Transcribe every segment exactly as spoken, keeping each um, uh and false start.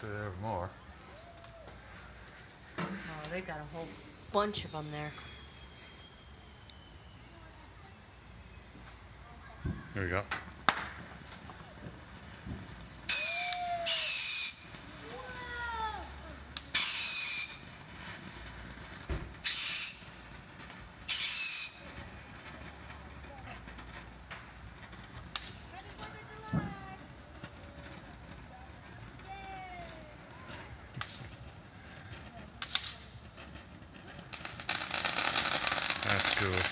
they have more. Oh, they got a whole bunch of them there. Here we go. That's cool.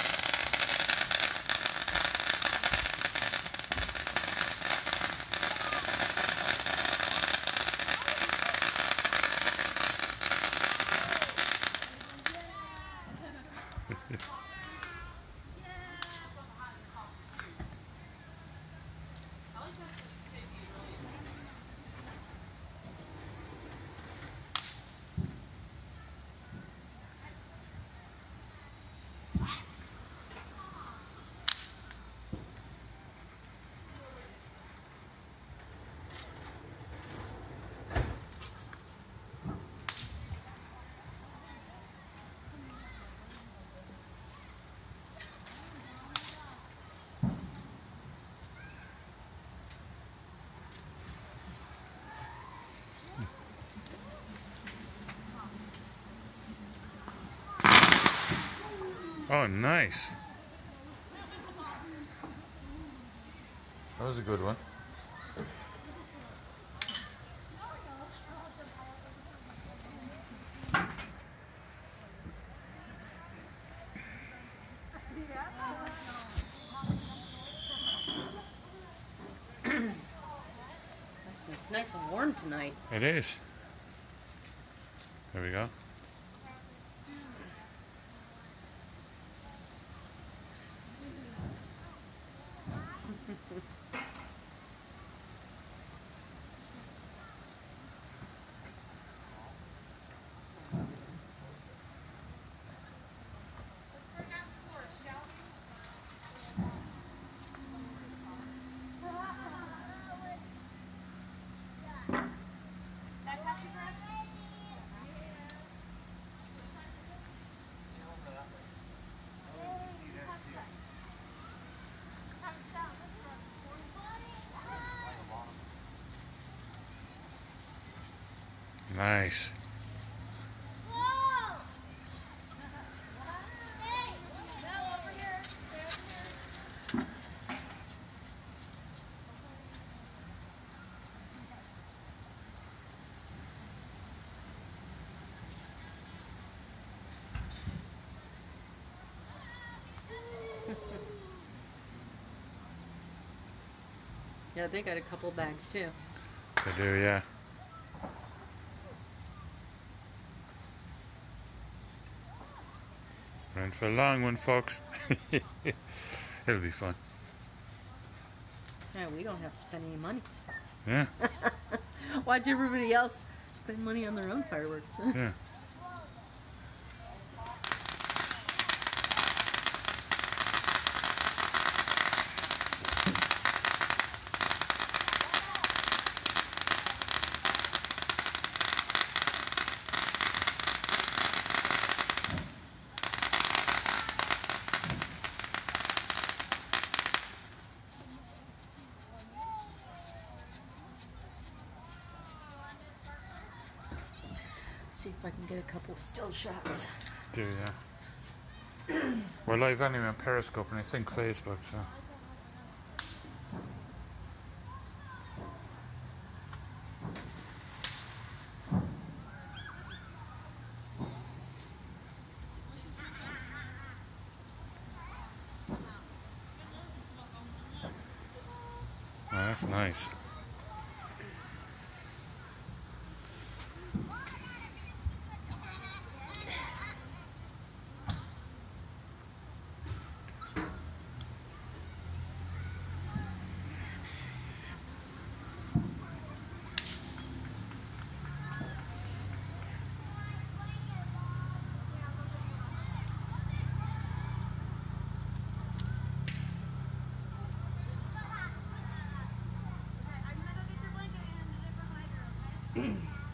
Oh, nice. That was a good one. It's nice and warm tonight. It is. There we go. Nice. Yeah, they got a couple bags too. They do, yeah. We're in for a long one, folks. It'll be fun. Yeah, we don't have to spend any money. Yeah. Watch everybody else spend money on their own fireworks. Yeah. See if I can get a couple still shots. Do, yeah. We're live anyway on Periscope and I think Facebook, so. Oh, that's nice. I'm gonna go get your blanket and a different lighter, okay?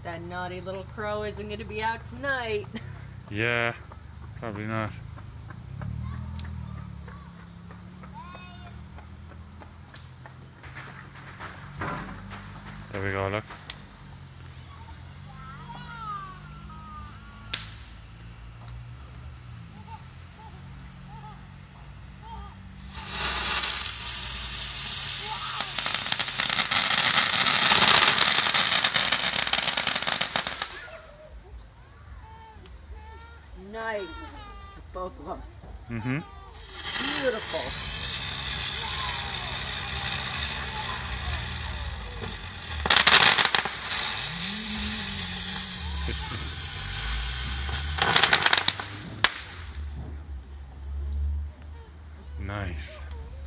That naughty little crow isn't going to be out tonight. Yeah, probably not. There we go, look. Nice. Both of them. Mm-hmm. Beautiful. Nice.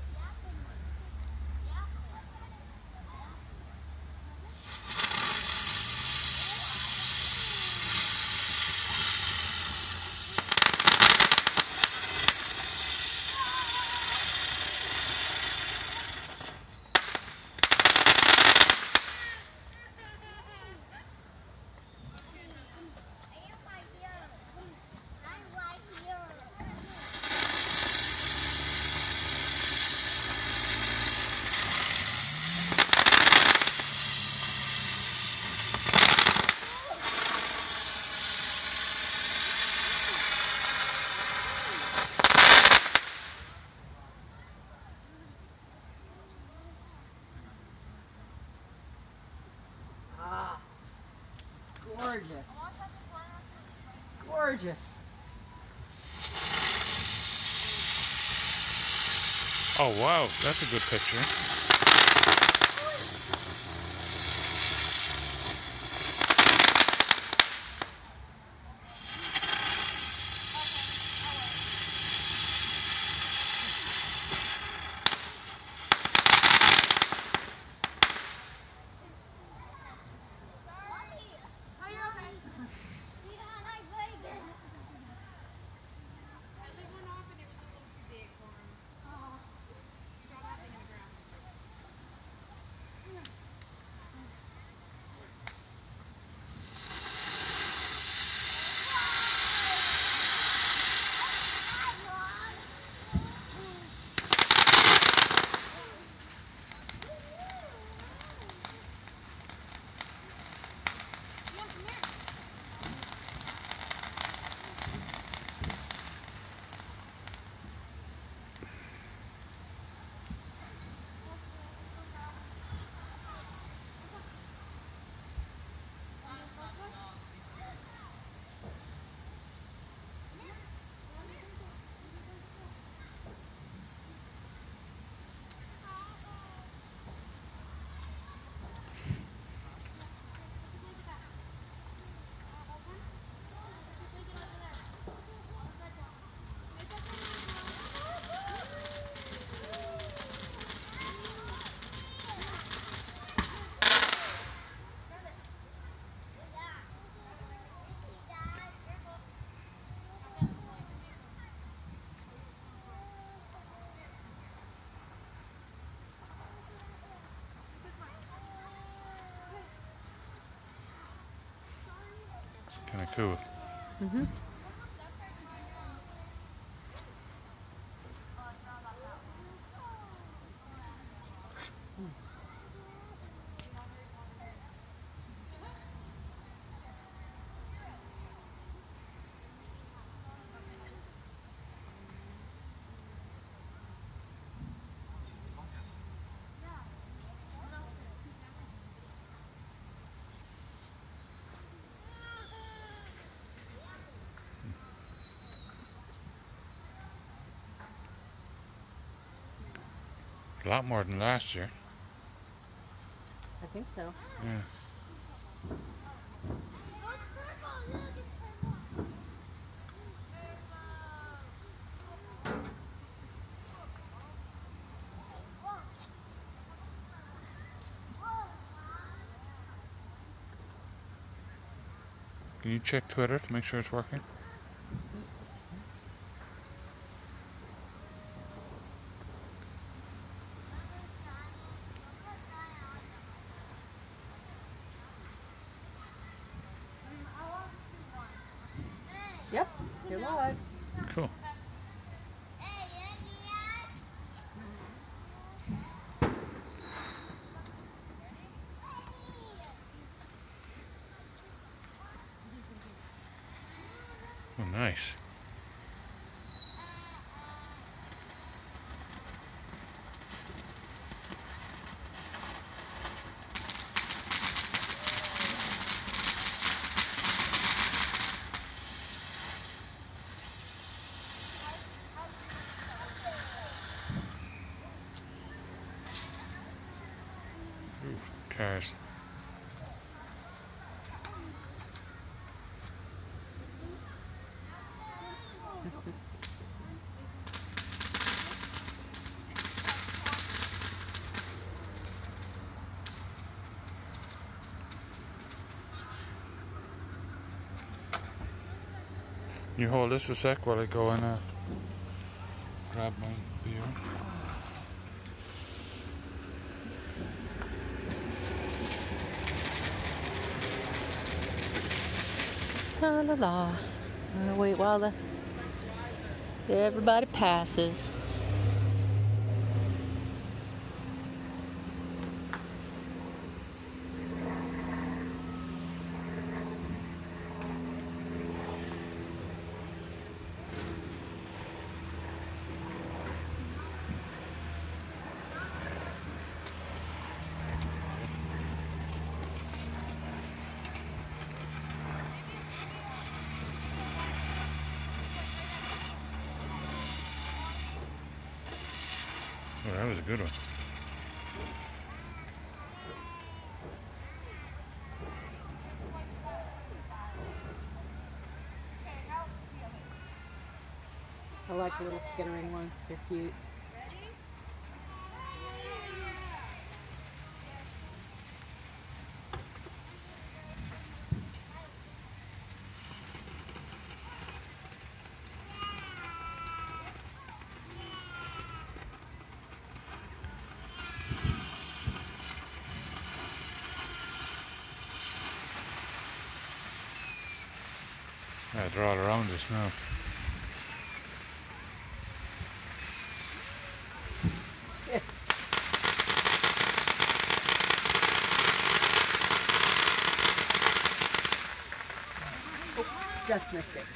Ah, gorgeous. Gorgeous. Oh wow, that's a good picture. It's kind of cool. Mm-hmm. A lot more than last year. I think so. Yeah. Can you check Twitter to make sure it's working? Yep, you're live. Cool. Oh, nice. Ooh, cars. You hold this a sec while I go and uh, grab my beer. La la la. I'm gonna wait while the everybody passes. Oh, that was a good one. I like the little skittering ones. They're cute. Yeah, they're all around us now. Just missed it.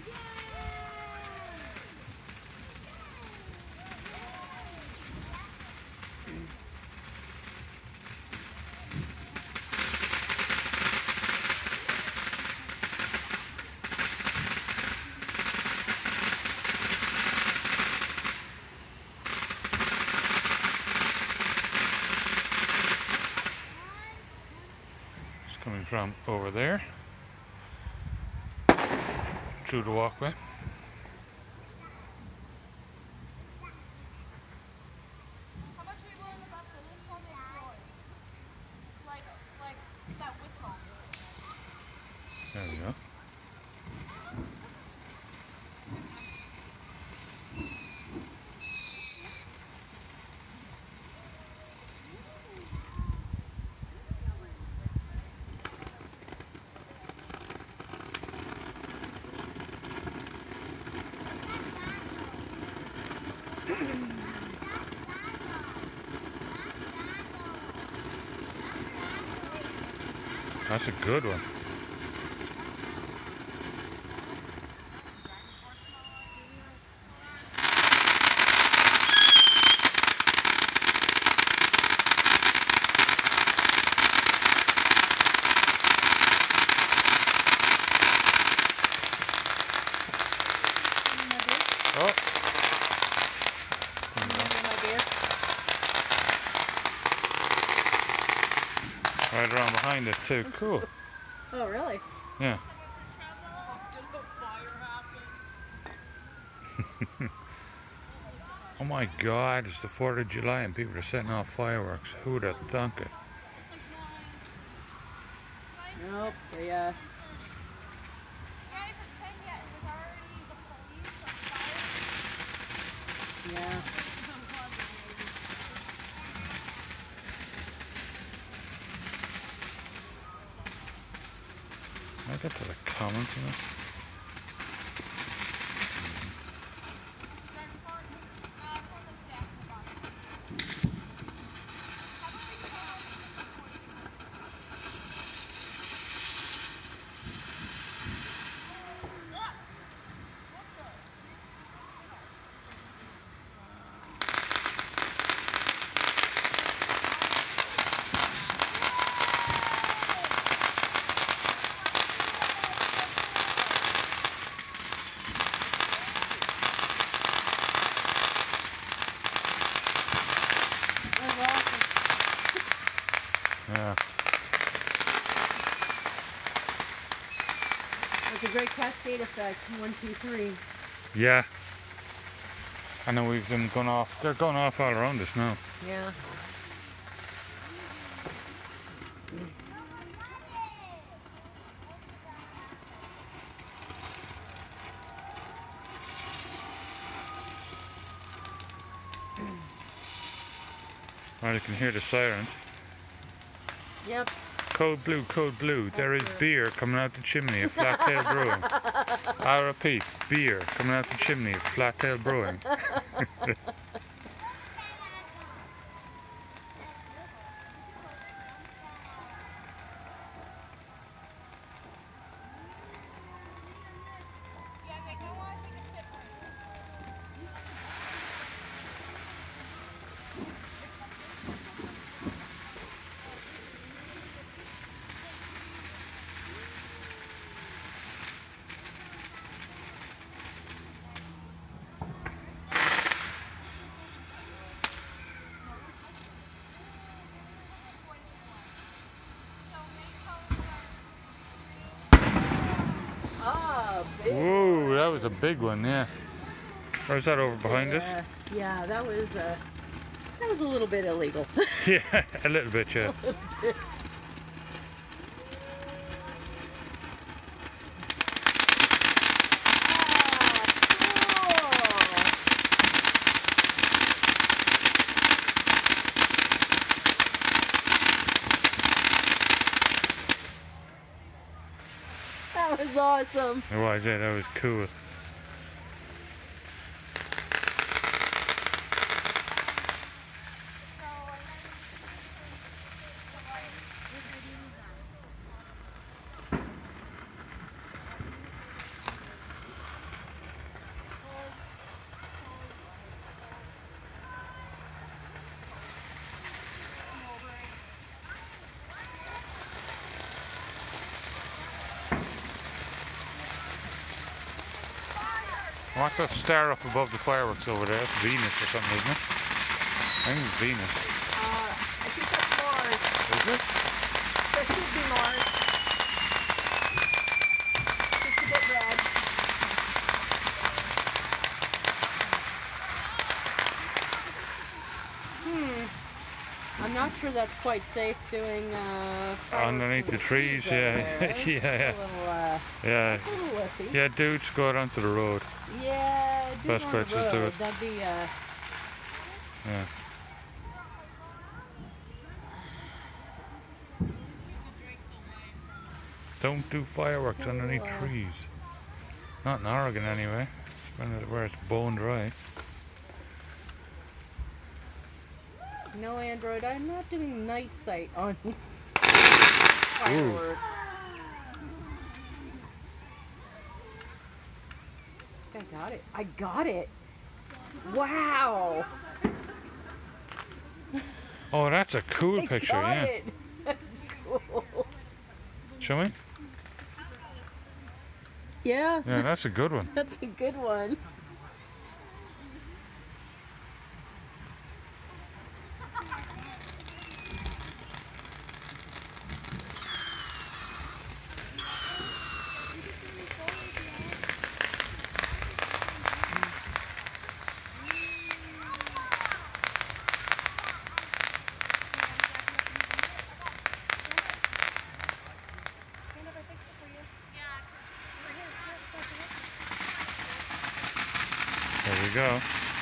It's coming from over there through the walkway. How much are you willing to bet that this one is yours? Like, like that whistle. There we go. That's a good one. Oh. Right around behind us too. Cool. Oh, really? Yeah. Oh my God, it's the fourth of July and people are setting off fireworks. Who would have thunk it? Nope. They, uh... Yeah. Can I get to the comments in this? cascade effect. One, two, three. Yeah. I know we've them gone off. They're going off all around us now. Yeah. Well, you can hear the sirens. Yep. Code blue, code blue. There is beer coming out the chimney of Flattail Brewing. I repeat, beer coming out the chimney of Flattail Brewing. Yeah, okay, go on, take a sip. Ah, big. Whoa, that was a big one, yeah. Where's that over behind us? Yeah, yeah, that was uh, that was a little bit illegal. Yeah, a little bit, yeah. That was awesome. It was, yeah, that was cool. What's that star up above the fireworks over there? It's Venus or something, isn't it? I think it's Venus. Uh, I think that's Mars. Is it? That should be Mars. Just a bit red. Hmm. I'm not sure that's quite safe doing uh, Underneath the trees, yeah. There. yeah, yeah. A little, uh, Yeah. a little iffy. Yeah, dudes, go out onto the road. Yeah, do Best on bet, the just do road. it. That'd be uh, Yeah. Don't do fireworks underneath uh, trees. Not in Oregon, anyway. It's where it's bone dry. no Android. I'm not doing night sight on fireworks. I got it. I got it. Wow. Oh, that's a cool I picture, got yeah. it. That's cool. Show me? Yeah. Yeah, that's a good one. That's a good one. There we go.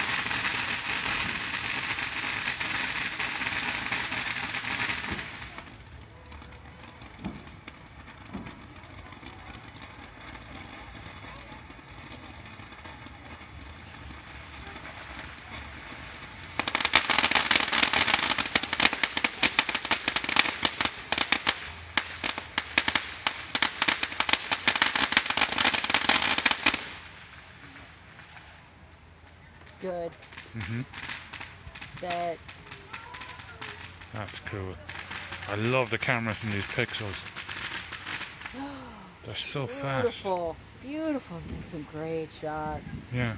Good. Mm-hmm. That. That's cool. I love the cameras in these pixels. They're so fast. Beautiful. Beautiful. Get some great shots. Yeah.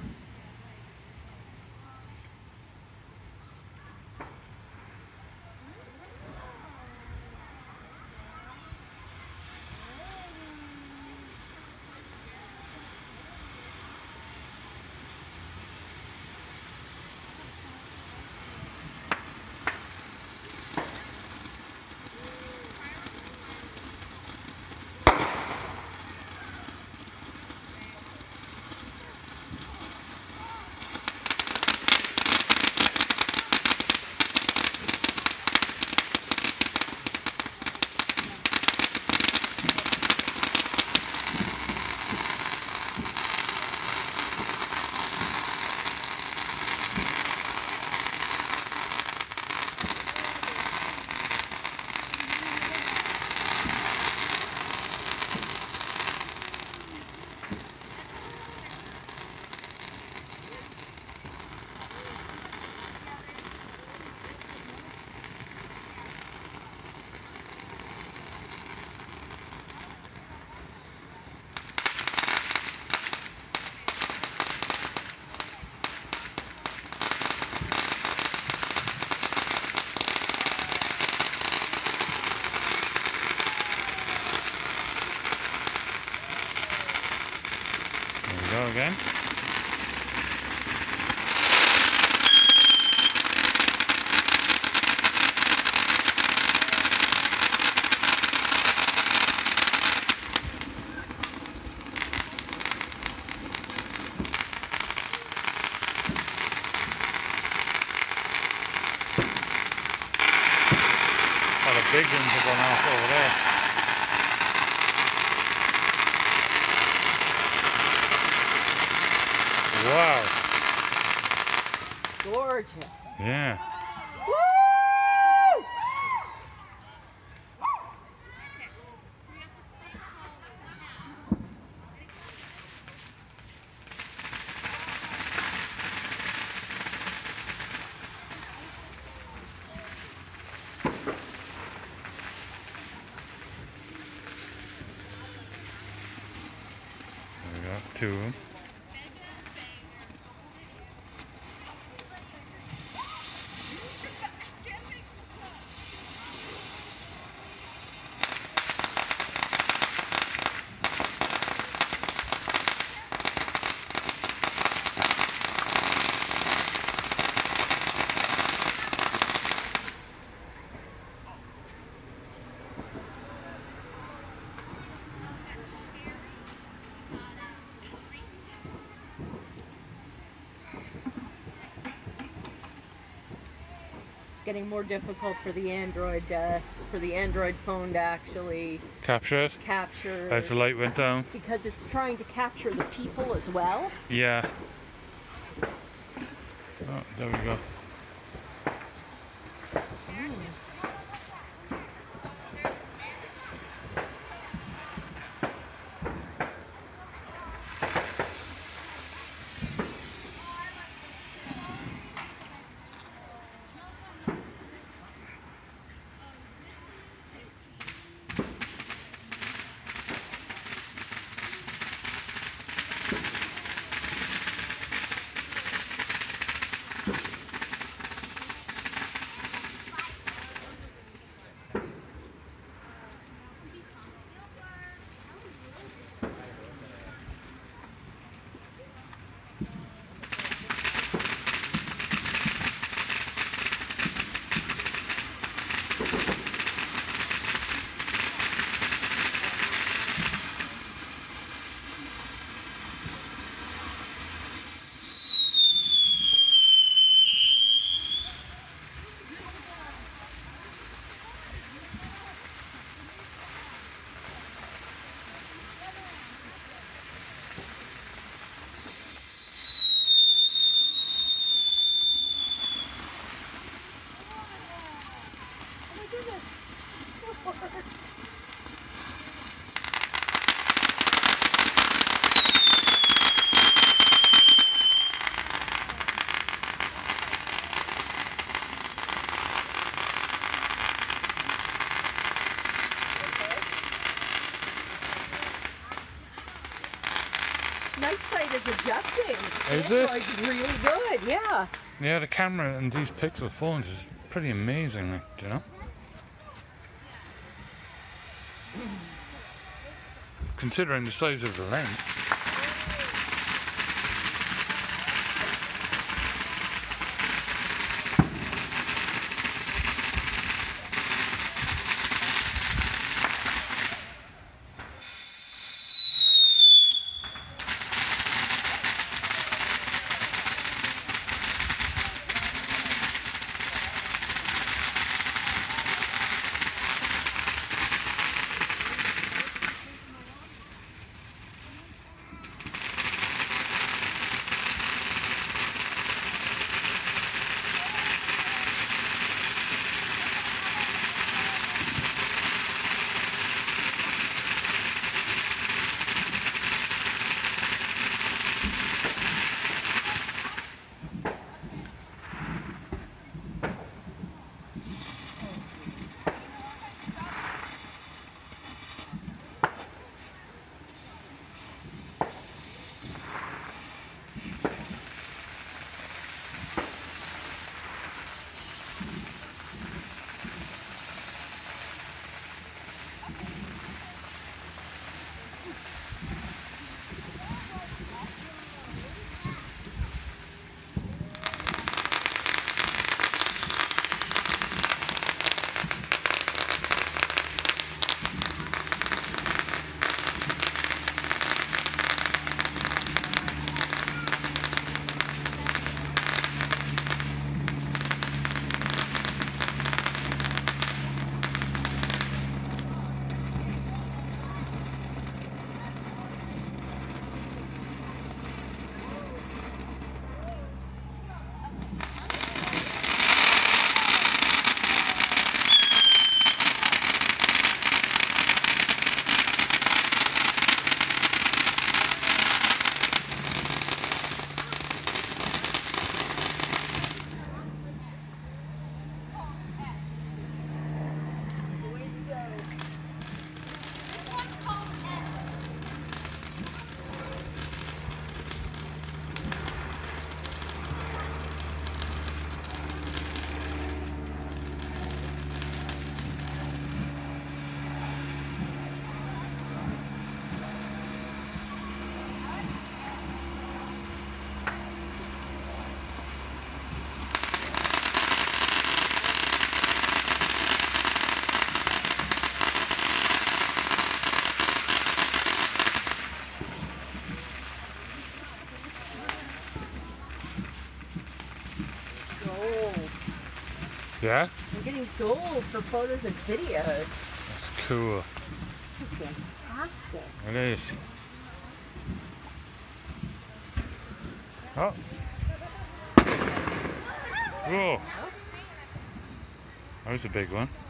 There we go again. All the big ones are going off over there. Wow. Gorgeous. Yeah. Woo! There we go, two of them. It's getting more difficult for the Android uh, for the Android phone to actually Capture it capture as the light went down. because it's trying to capture the people as well. Yeah. Oh, there we go. Night sight is adjusting. Is it's it? Like really good, yeah. Yeah, the camera in these Pixel phones is pretty amazing, like, you know? Considering the size of the lens. Yeah? I'm getting gold for photos and videos. That's cool. This is fantastic. It is. Oh. Whoa. That was a big one.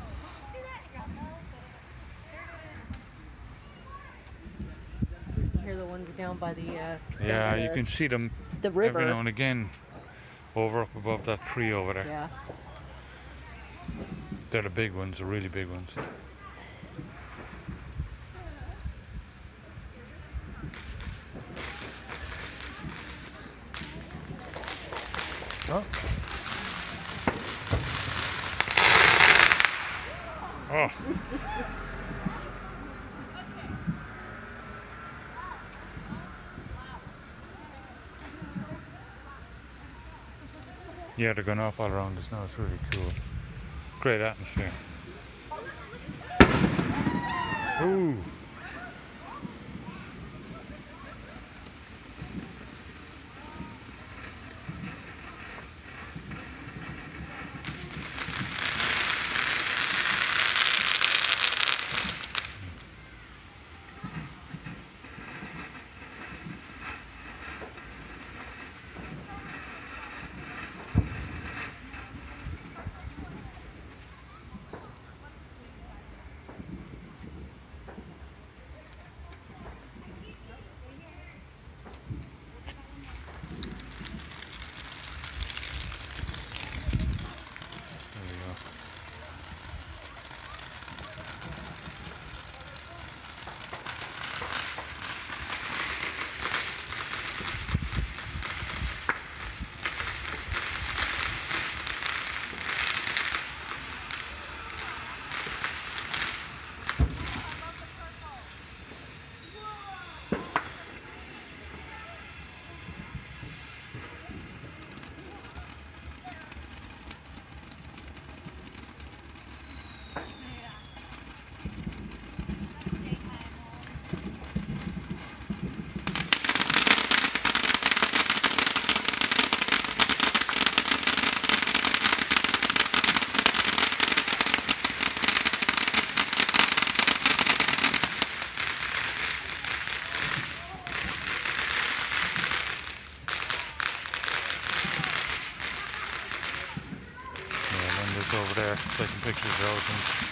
Here are the ones down by the uh, Yeah, by the, you can see them the river. every now and again over up above that tree over there. Yeah. They're the big ones, the really big ones. Oh. Oh. Yeah, they're going off all around us now. It's really cool. Great atmosphere. Ooh. There we go. Yeah, Linda's over there taking pictures of elephants.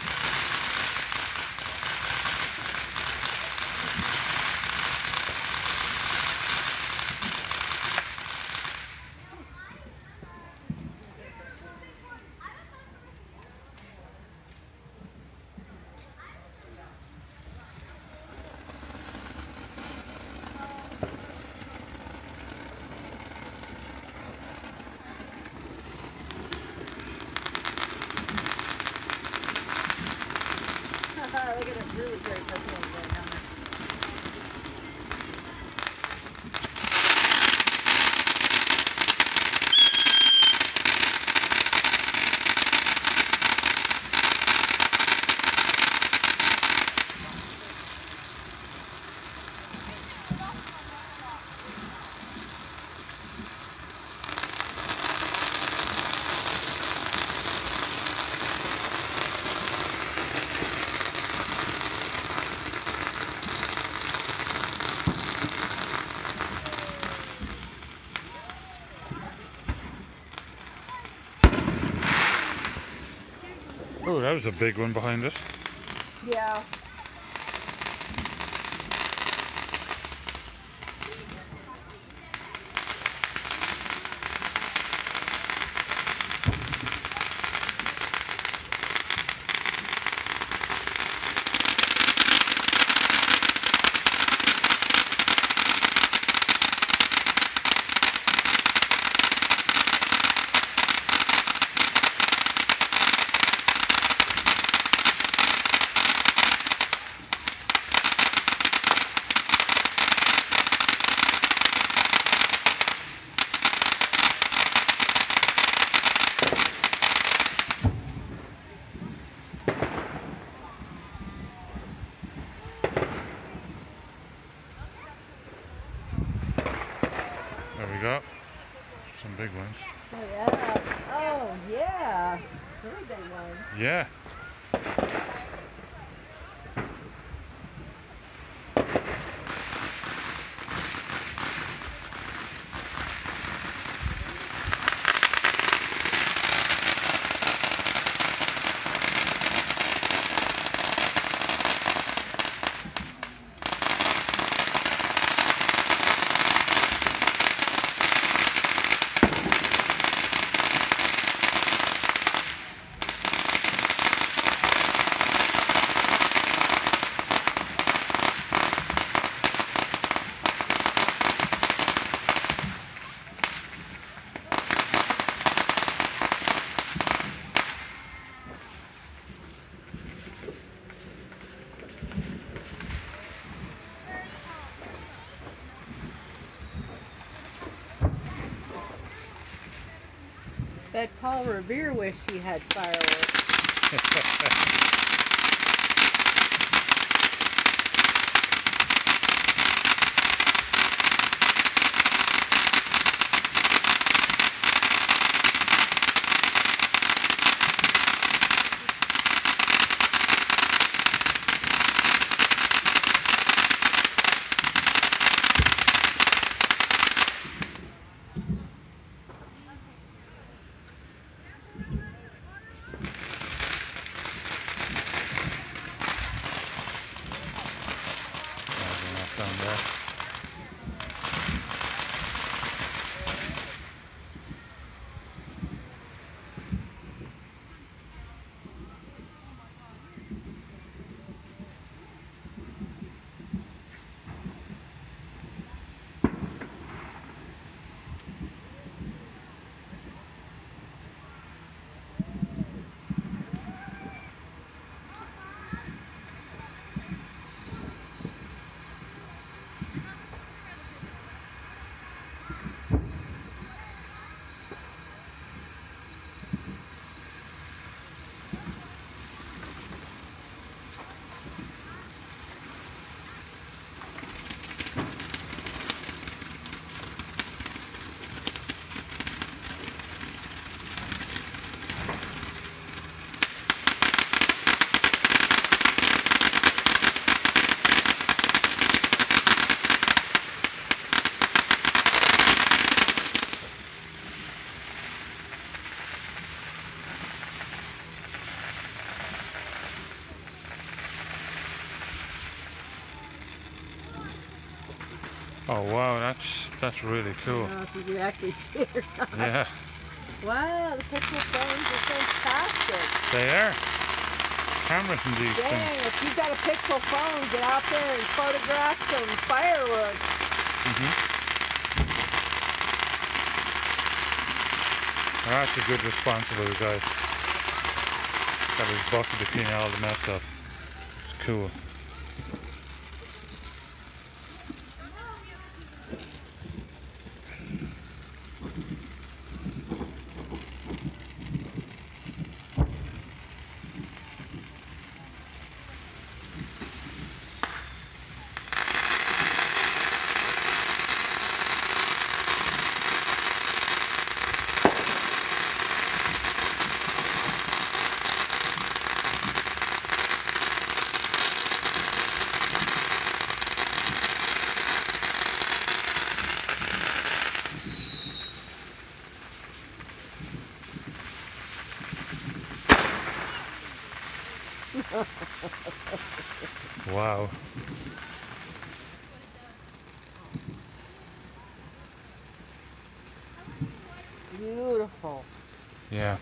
Look at a really great perfume going down there. Oh, that was a big one behind us. Yeah. There we go. Some big ones. Oh yeah. Oh yeah. Very big one. Yeah. Bet Paul Revere wished he had fireworks. Down there. Oh wow, that's that's really I cool. don't know if you can actually see it or not. Yeah, Wow, the pixel phones are fantastic. they are. Cameras in these Dang, things. if you've got a pixel phone, get out there and photograph some fireworks. Mm-hmm. That's a good responsible guy. Got his bucket to clean all the mess up. It's cool. Wow. Beautiful. Yeah.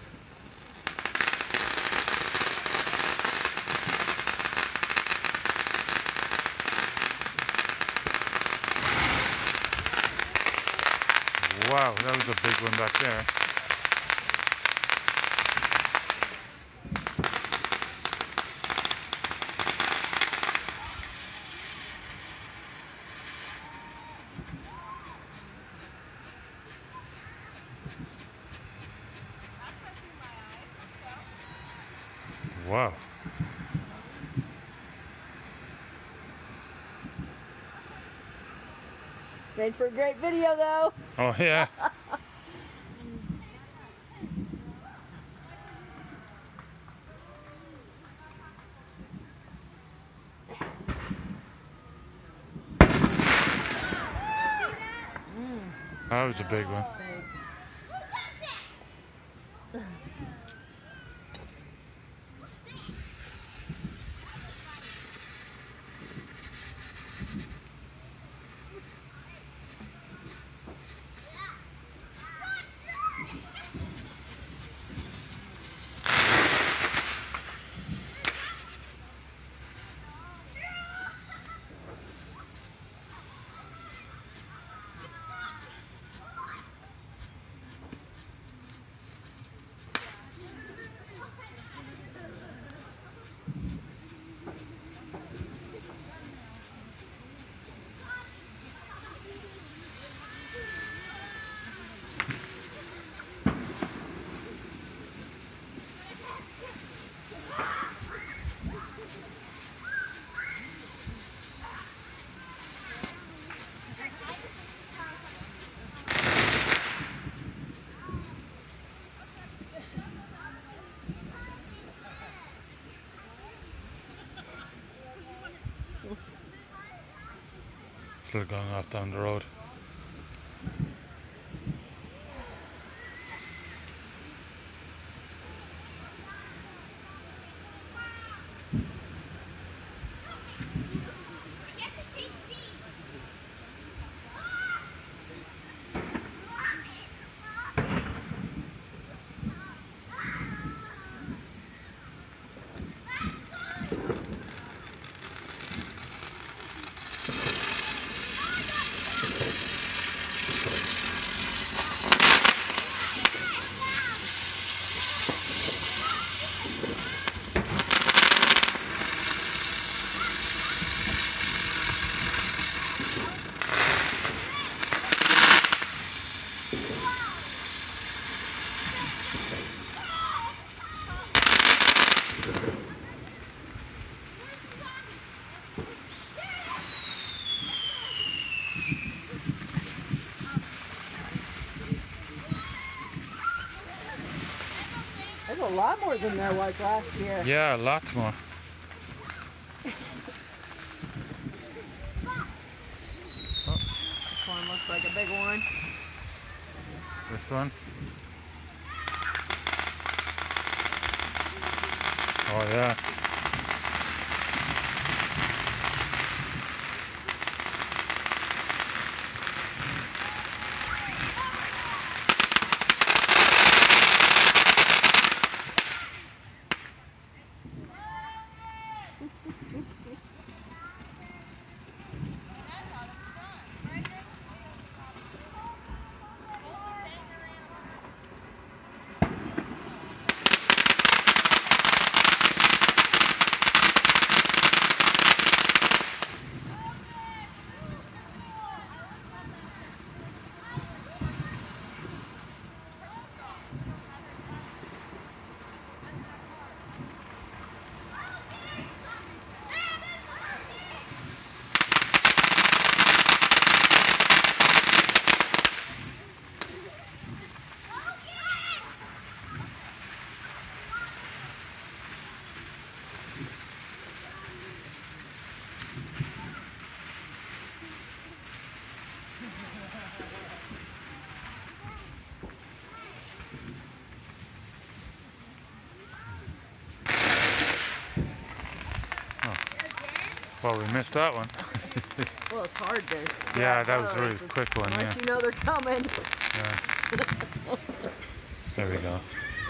Wow, that was a big one back there. Wow. Made for a great video though. Oh yeah. That was a big one. Still going off down the road. There's a lot more than there was last year. Yeah, lots more. Oh. This one looks like a big one. This one. Oh yeah. Well, we missed that one. Well, it's hard to. Yeah, yeah that was a really quick one, unless yeah. you know they're coming. Yeah. There we go.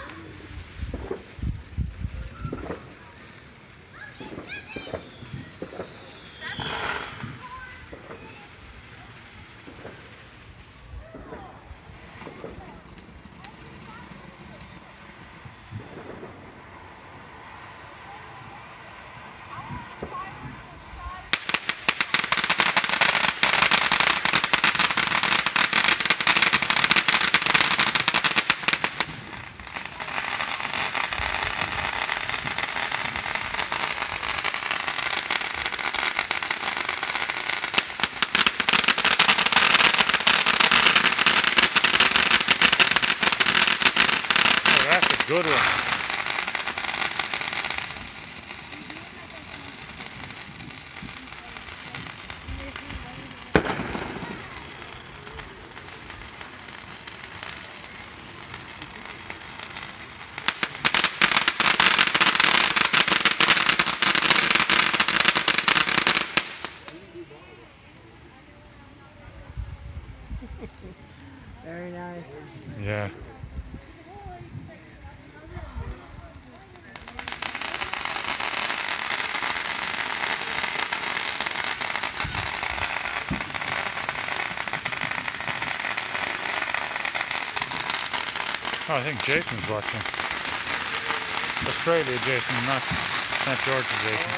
Good one. Very nice. Yeah. Oh, I think Jason's watching. Australia, Jason, not not Georgia, Jason.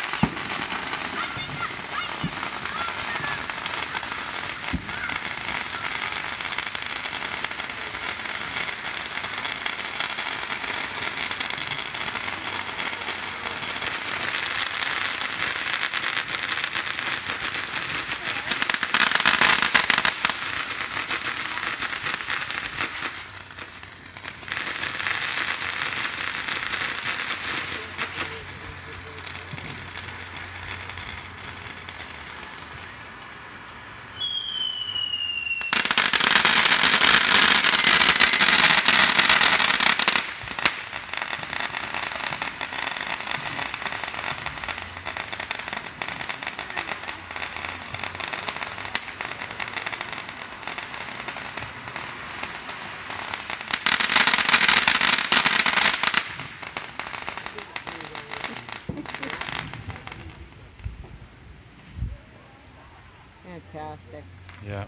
Fantastic. Yeah.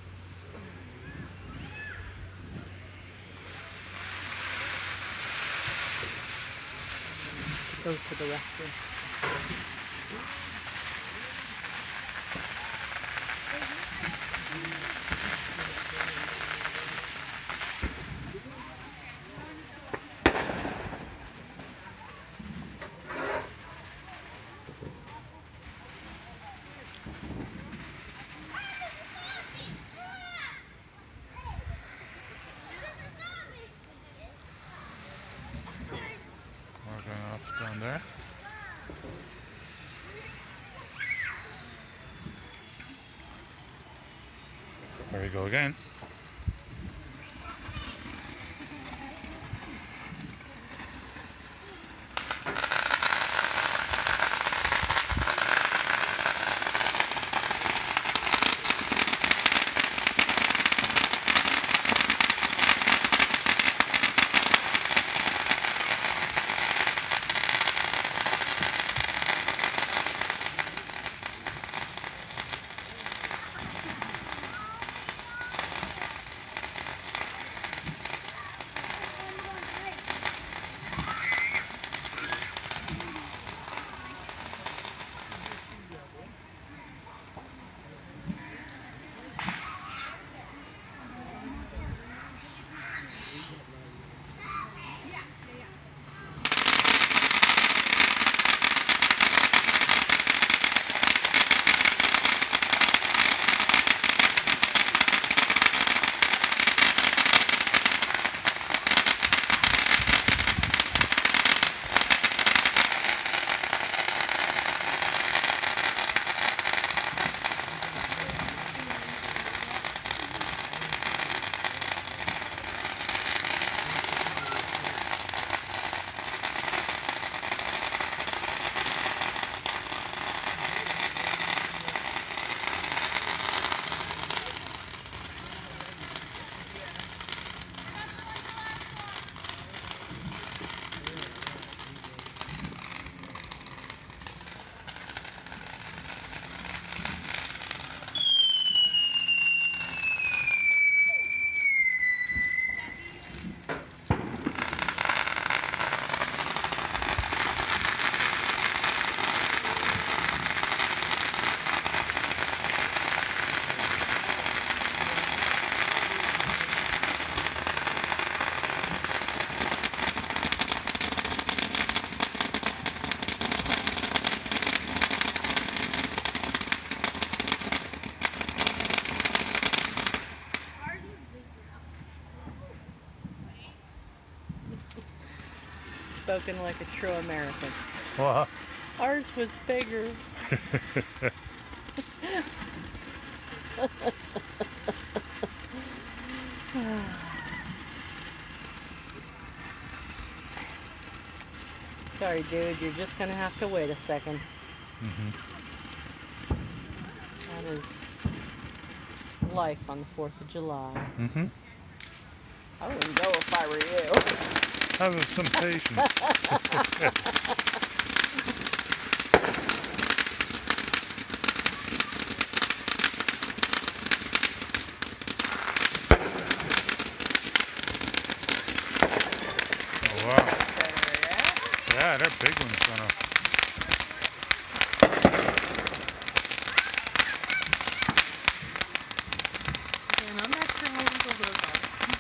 Go to the restroom. We're going off down there. There we go again. Spoken like a true American. What? Ours was bigger. Sorry, dude. You're just gonna have to wait a second. Mm-hmm. That is life on the fourth of July. Mm-hmm. I wouldn't go if I were you. Have some patience. Oh, wow. Yeah, they're big ones, Donna. And I'm not sure what those are.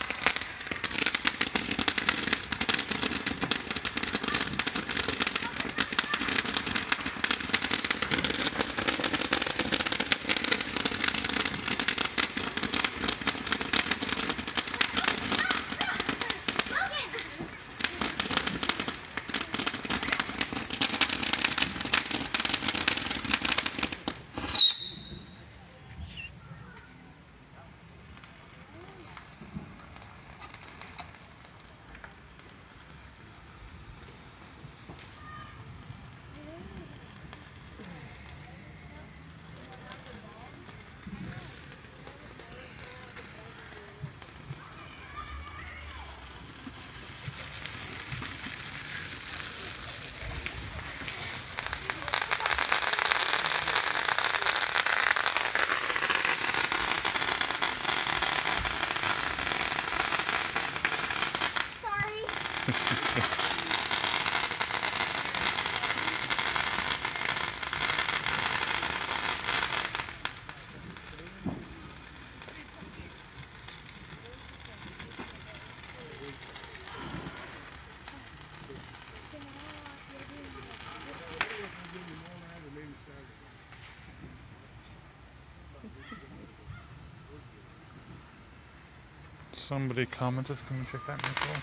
Somebody commented. Can we check that, Nicole?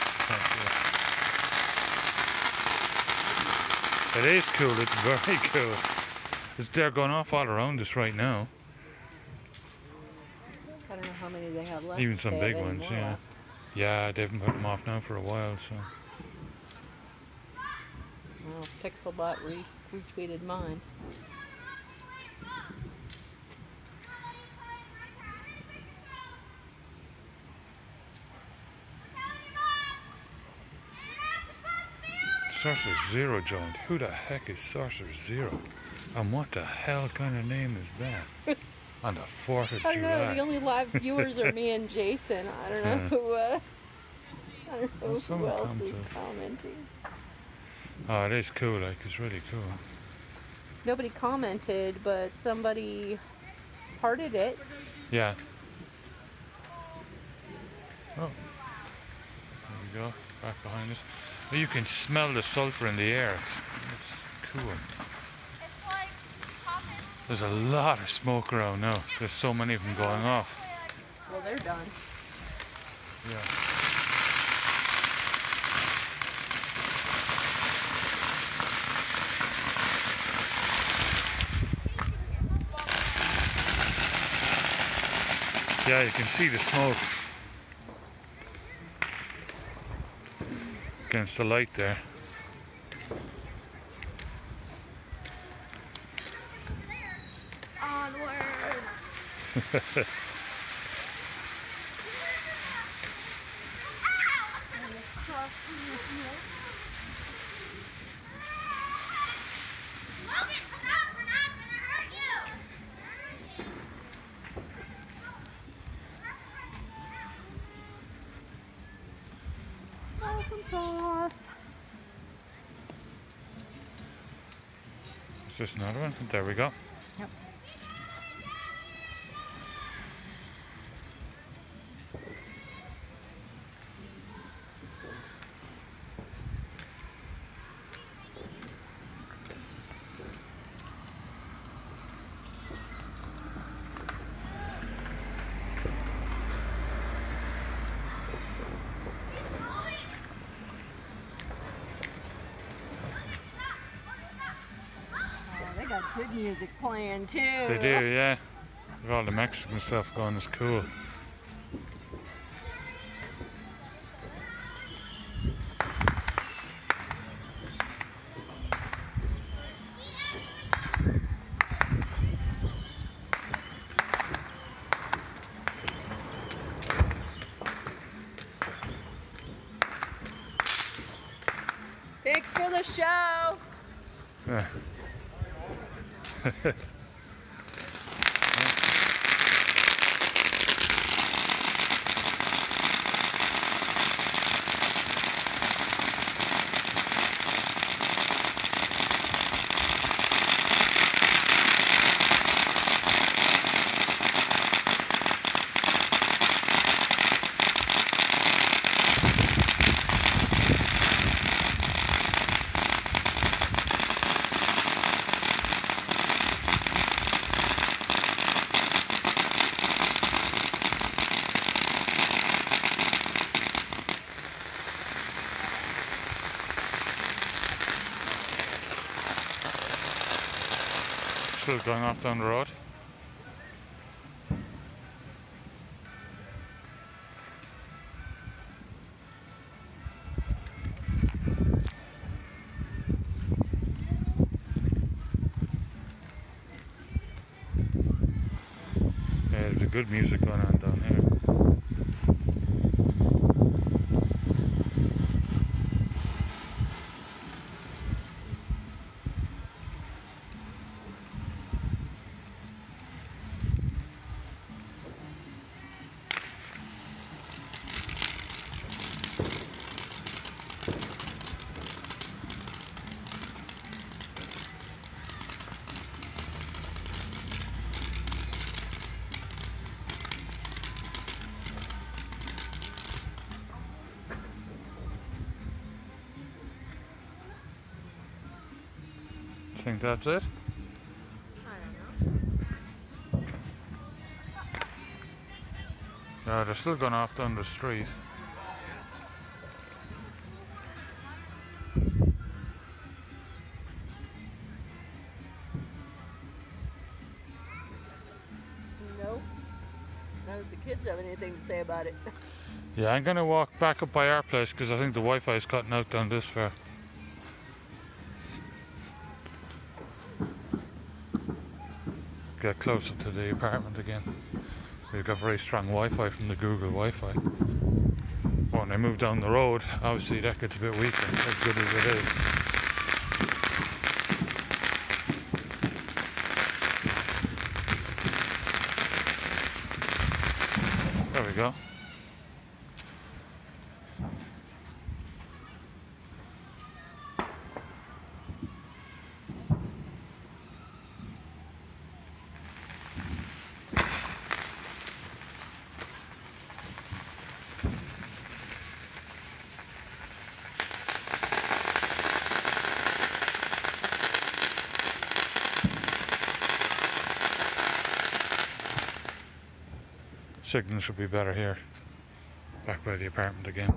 It is cool. It's very cool. It's, they're going off all around us right now. I don't know how many they have left. Even some They big have any ones, more yeah. left. Yeah, they haven't put them off now for a while, so. Well, Pixelbot re retweeted mine. Sorcerer Zero joined. Who the heck is Sorcerer Zero? And what the hell kind of name is that? On the fourth of I don't July. know, the only live viewers are me and Jason. I don't know Yeah. who, uh, I don't know Well, who someone else is commented. commenting. Oh, it is cool, like, it's really cool. Nobody commented, but somebody hearted it. Yeah. Oh. There we go, back behind us. Well, you can smell the sulfur in the air. It's, it's cool. It's like popping. There's a lot of smoke around now. There's so many of them going off. Well, they're done. Yeah. Yeah, you can see the smoke against the light there. Onward. Sauce. Is this another one? There we go. Yep. They got good music playing too. They do, yeah. With all the Mexican stuff going, it's cool. the show. Yeah. Still going off down the road. Yeah, there's a good music going on down here. I think that's it. I don't know. Yeah, they're still going off down the street. Nope. None of the kids have anything to say about it. Yeah, I'm gonna walk back up by our place because I think the Wi-Fi is cutting out down this far. Get closer to the apartment again. We've got very strong Wi-Fi from the Google Wi-Fi. When I move down the road, obviously that gets a bit weaker, as good as it is. There we go. Signal should be better here. Back by the apartment again.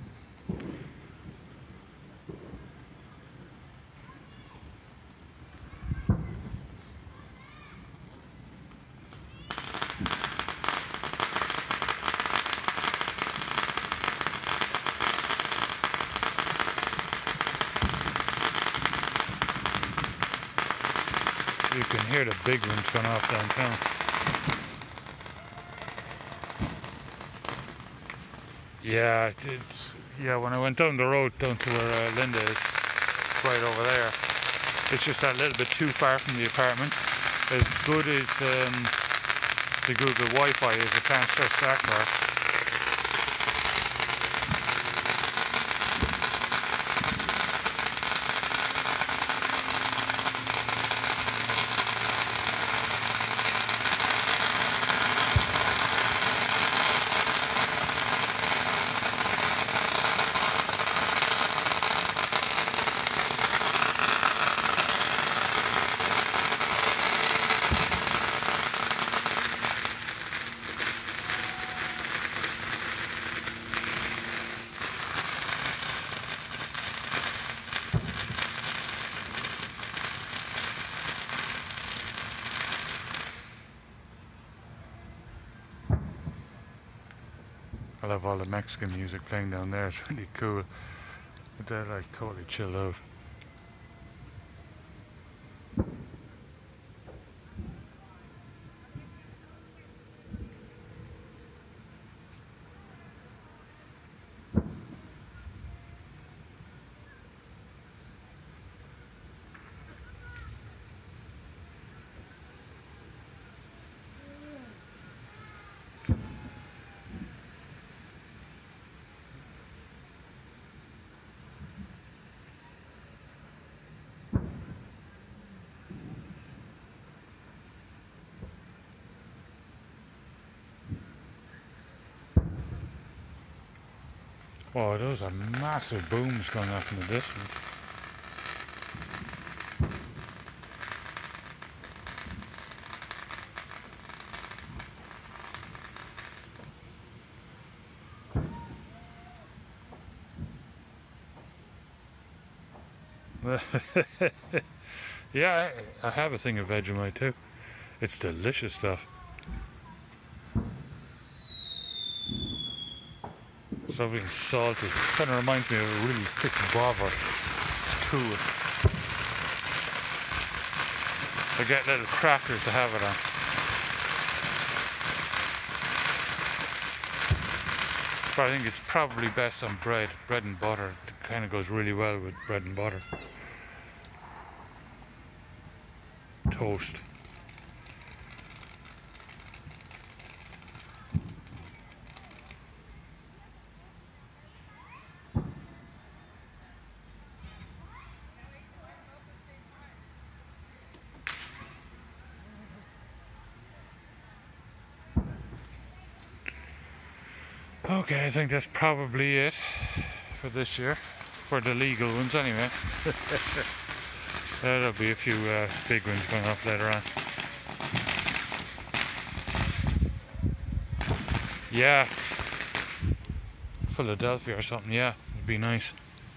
You can hear the big ones going off downtown. Yeah, it's, yeah. When I went down the road down to where uh, Linda is, right over there, it's just that little bit too far from the apartment. As good as um, the Google Wi-Fi is, I can't stress that far. I love all the Mexican music playing down there, it's really cool. But they're like totally chilled out. Oh, those are massive booms going off in the distance. Yeah, I, I have a thing of Vegemite too. It's delicious stuff. It's lovely and salty. Kind of reminds me of a really thick guava. It's cool. I get little crackers to have it on. But I think it's probably best on bread, bread and butter. It kind of goes really well with bread and butter. Toast. Okay, I think that's probably it for this year, for the legal ones anyway. There'll be a few uh, big ones going off later on. Yeah, Philadelphia or something, yeah, it'd be nice.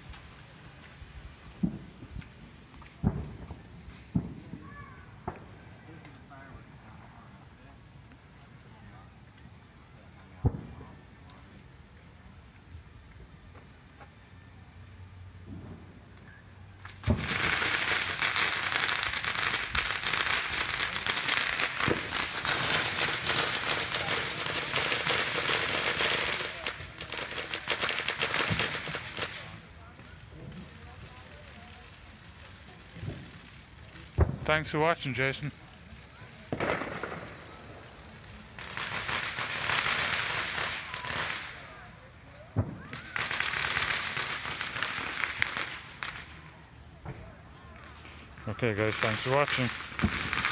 Thanks for watching, Jason. Okay guys, thanks for watching.